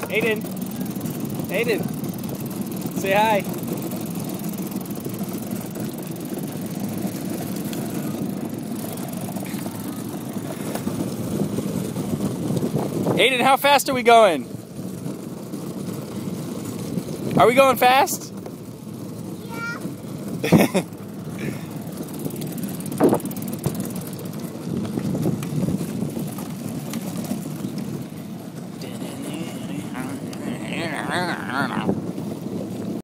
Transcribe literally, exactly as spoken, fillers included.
Aiden. Aiden. Say hi. Aiden, how fast are we going? Are we going fast? Yeah.